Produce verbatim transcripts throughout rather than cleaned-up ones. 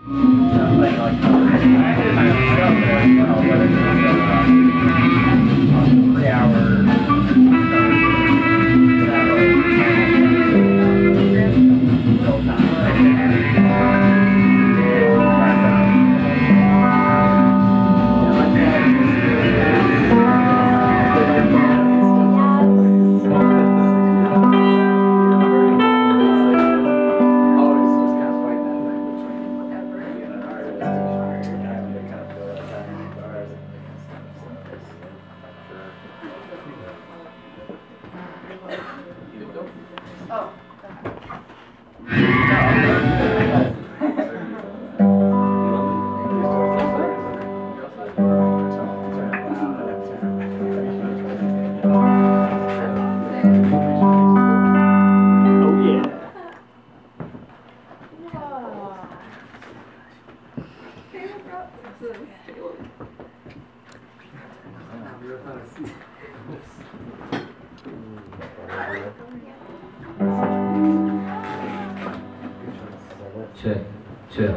Check, check.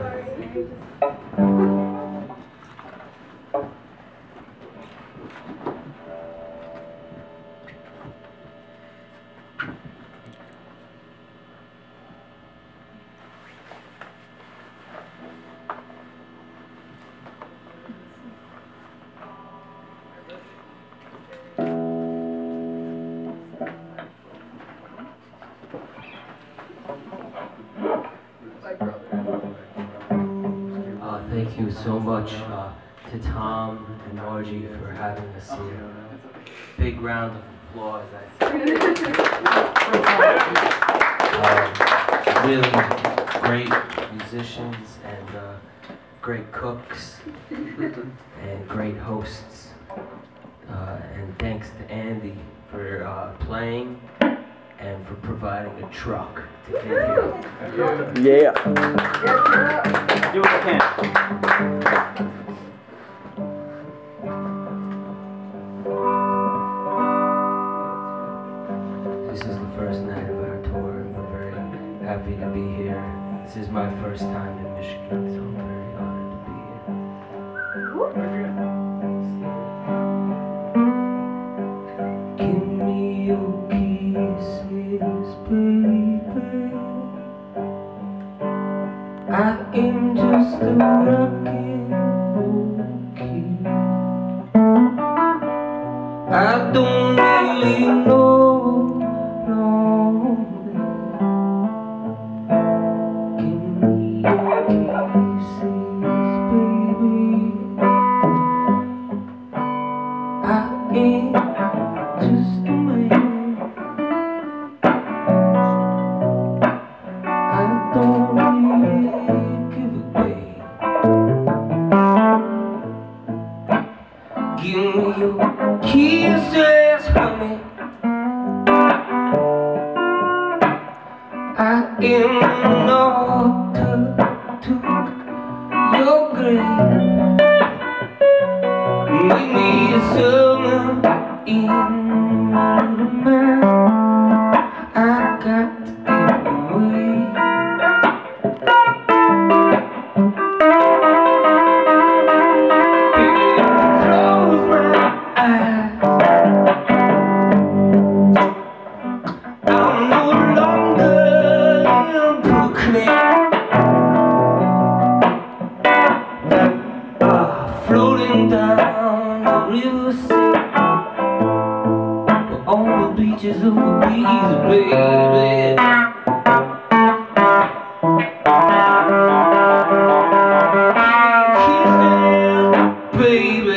Thank you so much uh, to Tom and Margie for having us here. Big round of applause, I think. uh, really great musicians and uh, great cooks and great hosts. Uh, and thanks to Andy for uh, playing and for providing a truck to get here. Yeah. Do what you can. This is the first night of our tour, and we're very happy to be here. This is my first time in Michigan, so I'm very honored to be here. Give me your kisses, baby. I am just a rockin' kid. I don't really know, no. Give me your kisses, baby. I am just a man. I don't really give a damn. Give me your kisses, honey. I am not to your grave. Make me a summer in my mind. I got to get away. Close my eyes. I'm no longer in Brooklyn. Like uh, floating down the river, on the beaches of Belize, baby. Kisses, baby.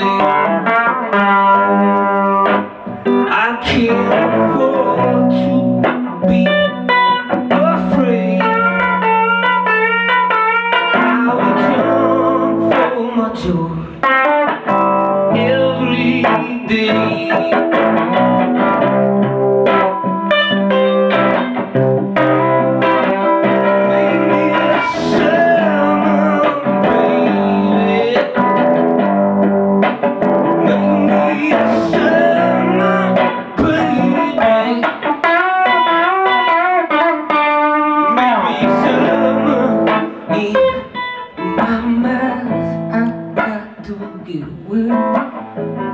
I can't afford to be afraid. I return for my joy every day. my mouth, I got to get away.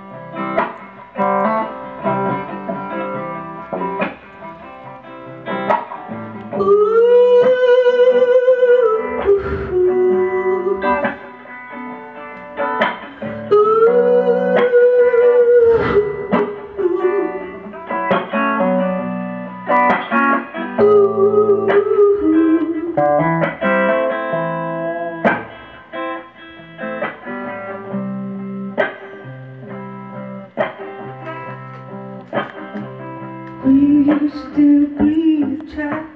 We used to breathe, child,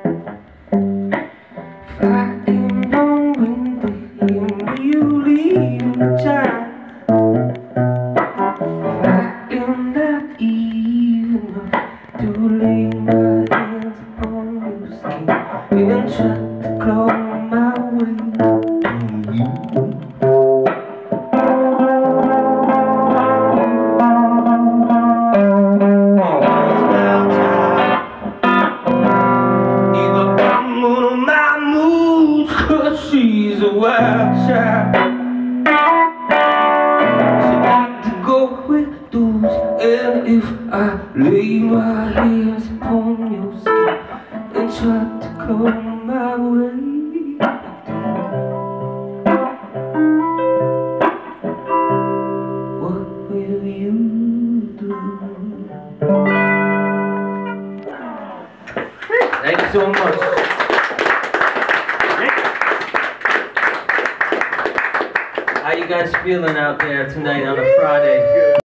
flying on windy, and you leave the child, flying not even to lay my hands upon your skin and try to claw my way to you. She's a wild child. She like to go with those, and if I lay my hands upon your skin and try to claw my way, what will you do? Thank you so much. How you guys feeling out there tonight on a Friday?